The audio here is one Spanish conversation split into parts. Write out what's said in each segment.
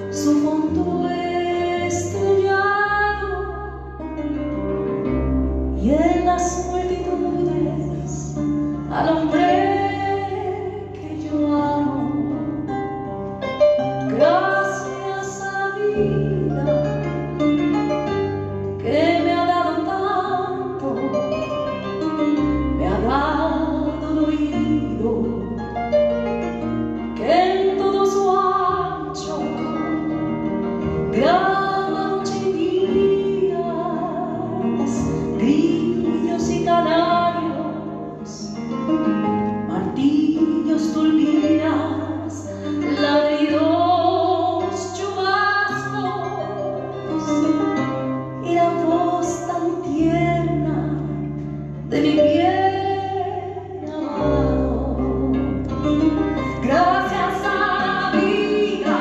su fondo estrellado, y en las multitudes al hombre que yo amo. Gracias a la vida que me ha dado tanto, me ha dado el oído que en todo su ancho graba noche y días, grillos y canarios, martillos, turbinas, ladridos, chubascos y la voz tan tierna de mi bien amado. Gracias a la vida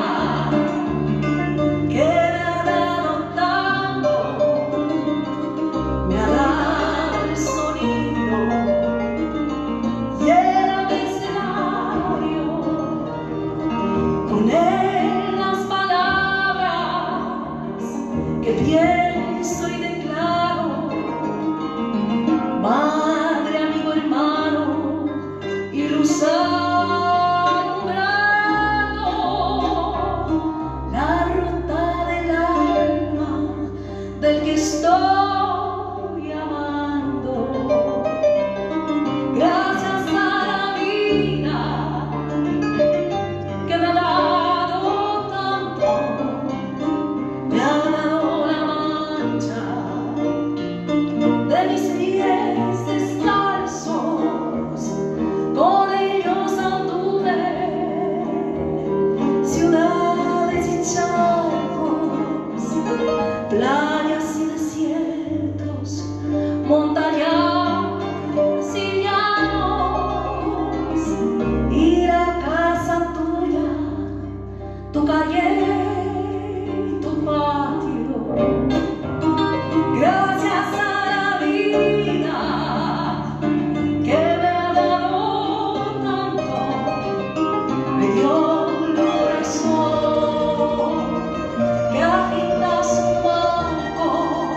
que me ha dado tanto, me ha dado el sonido y el abecedario, con él las palabras que pienso y declaro. Madre, amigo, hermano y luz alumbrando la ruta del alma del que estoy amando. Gracias a la vida que me ha dado tanto, me ha dado la mancha de mis pies descalzos, con ellos anduve ciudades y charcos, playas y desiertos, montañas y llanos, y la casa tuya, tu calle y tu patio. Gracias a la vida que me ha dado tanto, me dio el corazón que agita su mango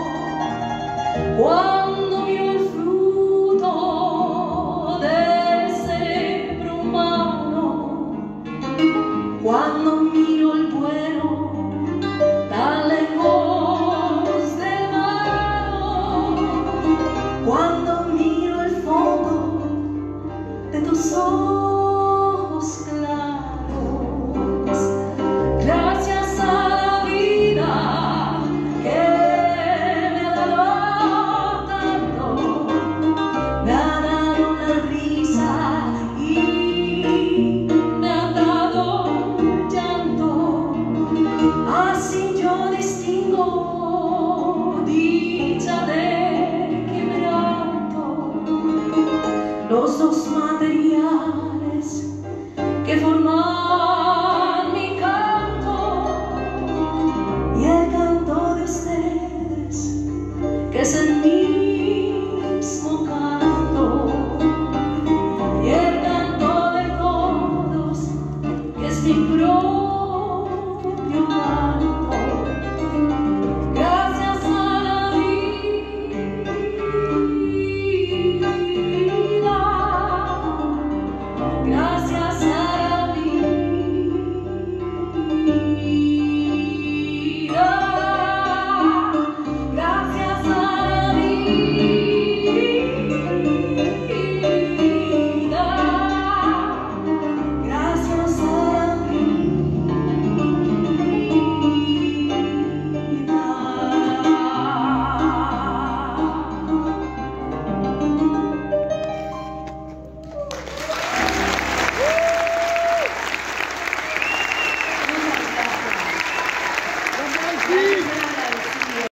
cuando vio el fruto del cerebro humano, cuando miro el vuelo tan lejos del mar, cuando miro el fondo de tus ojos claros. Gracias a la vida que me ha dado tanto, me ha dado una risa y me ha dado llanto. Así yo distingo dicha de quebranto. Los dos materiales